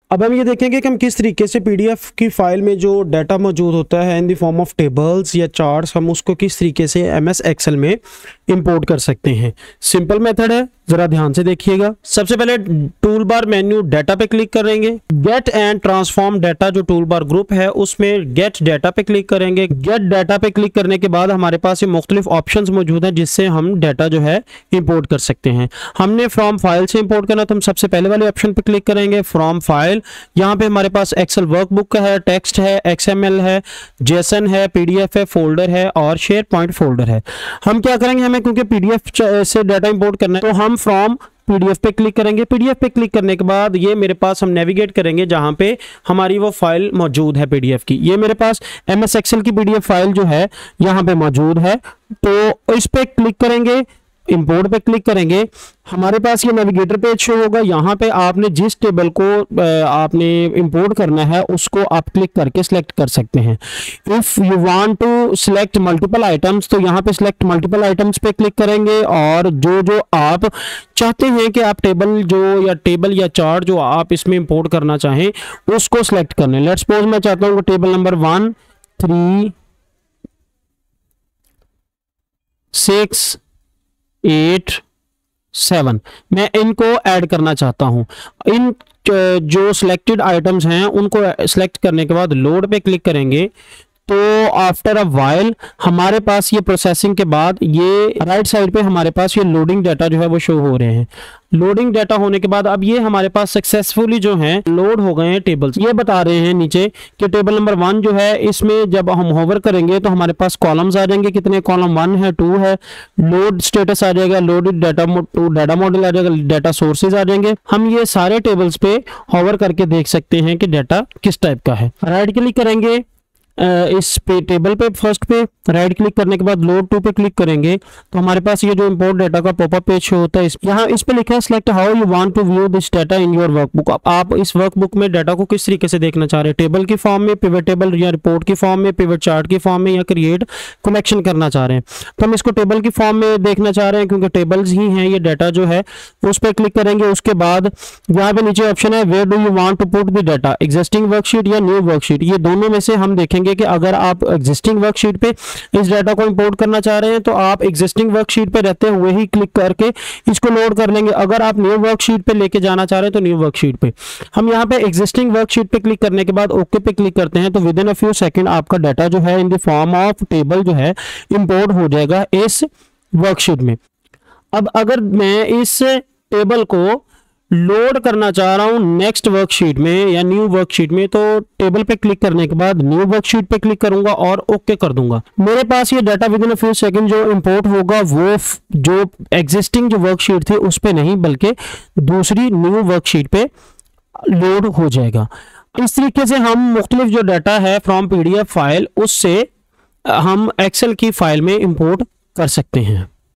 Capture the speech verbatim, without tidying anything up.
अब हम ये देखेंगे कि हम किस तरीके से पीडीएफ की फाइल में जो डाटा मौजूद होता है in the form of tables या चार्ट्स, हम उसको किस तरीके से एमएस एक्सेल में इंपोर्ट कर सकते हैं। सिंपल मेथड है, जरा ध्यान से देखिएगा। सबसे पहले टूल बार मेन्यू डाटा पे क्लिक करेंगे। गेट एंड ट्रांसफॉर्म डाटा जो टूल बार ग्रुप है उसमें गेट डाटा पे क्लिक करेंगे। गेट डाटा पे क्लिक करने के बाद हमारे पास ये मुख्तलिफ ऑप्शंस मौजूद हैं जिससे हम डाटा जो है इंपोर्ट कर सकते हैं। हमने फ्रॉम फाइल से इंपोर्ट करना तो हम सबसे पहले वाले ऑप्शन पे क्लिक करेंगे, फ्रॉम फाइल। यहाँ पे हमारे पास एक्सेल वर्कबुक है, टेक्स्ट है, एक्सएमएल है, जेसन है, पीडीएफ है, फोल्डर है और शेयर पॉइंट फोल्डर है। हम क्या करेंगे, हमें क्योंकि पीडीएफ से डाटा इंपोर्ट करना है तो हम फ्रॉम पीडीएफ पे क्लिक करेंगे। पीडीएफ पे क्लिक करने के बाद ये मेरे पास हम नेविगेट करेंगे जहां पे हमारी वो फाइल मौजूद है पीडीएफ की। ये मेरे पास एमएस एक्सेल की पीडीएफ फाइल जो है यहां पे मौजूद है, तो इस पे क्लिक करेंगे, इंपोर्ट पे क्लिक करेंगे। हमारे पास ये नेविगेटर पेज शो होगा। यहाँ पे आपने जिस टेबल को आपने इंपोर्ट करना है उसको आप क्लिक करके सिलेक्ट कर सकते हैं। If you want to select multiple items तो यहाँ पे सिलेक्ट मल्टीपल आइटम्स पे क्लिक करेंगे और जो जो आप चाहते हैं कि आप टेबल जो या टेबल या चार्ट जो आप इसमें इंपोर्ट करना चाहें उसको सिलेक्ट करना है। लेट्स सपोज मैं चाहता हूँ table number one three six eight seven, मैं इनको ऐड करना चाहता हूं। इन जो सिलेक्टेड आइटम्स हैं उनको सिलेक्ट करने के बाद लोड पे क्लिक करेंगे तो आफ्टर अ वाइल हमारे पास ये प्रोसेसिंग के बाद ये राइट साइड पे हमारे पास ये लोडिंग डाटा जो है वो शो हो रहे हैं। लोडिंग डाटा होने के बाद अब ये हमारे पास सक्सेसफुली जो हैं लोड हो गए हैं टेबल्स। ये बता रहे हैं नीचे कि टेबल नंबर वन जो है इसमें जब हम होवर करेंगे तो हमारे पास कॉलम्स आ जाएंगे। कितने कॉलम, वन है, टू है। लोड स्टेटस आ जाएगा, लोडेड डाटा डाटा मॉडल आ जाएगा, डाटा सोर्सेज आ जाएंगे। हम ये सारे टेबल्स पे होवर करके देख सकते हैं कि डाटा किस टाइप का है। राइट क्लिक करेंगे इस पे टेबल पे, फर्स्ट पे राइट क्लिक करने के बाद लोड टू पे क्लिक करेंगे तो हमारे पास ये जो इंपोर्ट डाटा का पॉपअप पेज शो होता है। यहाँ इस पे लिखा है select how you want to view this data in your workbook. आप इस वर्कबुक में डाटा को किस तरीके से देखना चाह रहे हैं, टेबल की फॉर्म में, पिवट टेबल या रिपोर्ट की फॉर्म में, पिवट चार्ट की फॉर्म में या क्रिएट कलेक्शन करना चाह रहे हैं। तो हम इसको टेबल की फॉर्म में देखना चाह रहे हैं क्योंकि टेबल्स ही हैं ये डाटा जो है। उस पर क्लिक करेंगे, उसके बाद यहाँ पे नीचे ऑप्शन है where do you want to put the data, existing worksheet या न्यू वर्कशीट। ये दोनों में से हम देखेंगे कि अगर आप एग्जिस्टिंग वर्कशीट पे इस डाटा को इंपोर्ट करना चाह रहे हैं तो आप एग्जिस्टिंग वर्कशीट पे रहते हुए ही क्लिक करके इसको लोड कर लेंगे। अगर आप न्यू वर्कशीट पे लेके जाना चाह रहे हैं तो न्यू वर्कशीट पे हम यहाँ पे एग्जिस्टिंग वर्कशीट पे क्लिक करने के बाद ओके पे क्लिक करते हैं तो within a few second आपका डाटा जो है in the form of table जो है इंपोर्ट हो जाएगा इस वर्कशीट में। अब अगर मैं इस टेबल को लोड करना चाह रहा हूं नेक्स्ट वर्कशीट में या न्यू वर्कशीट में तो टेबल पे क्लिक करने के बाद न्यू वर्कशीट पे क्लिक करूंगा और ओके कर दूंगा। मेरे पास ये data within a few second जो इंपोर्ट होगा वो जो एग्जिस्टिंग जो वर्कशीट थी उस पे नहीं बल्कि दूसरी न्यू वर्कशीट पे लोड हो जाएगा। इस तरीके से हम मुख्तलिफ जो डाटा है फ्रॉम पीडीएफ फाइल उससे हम एक्सेल की फाइल में इंपोर्ट कर सकते हैं।